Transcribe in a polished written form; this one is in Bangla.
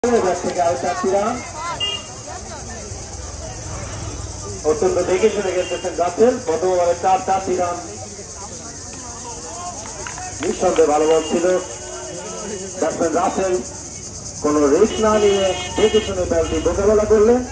অত্যন্ত দেখে শুনে গেছেন রাসেল প্রথম ওভারে 4 রান নিঃসন্দেহে ভালো বল ছিল ব্যাটসম্যান রাসেল কোন রিস্ক না নিয়ে দেখে শুনে বলটি মোকাবেলা করলেন।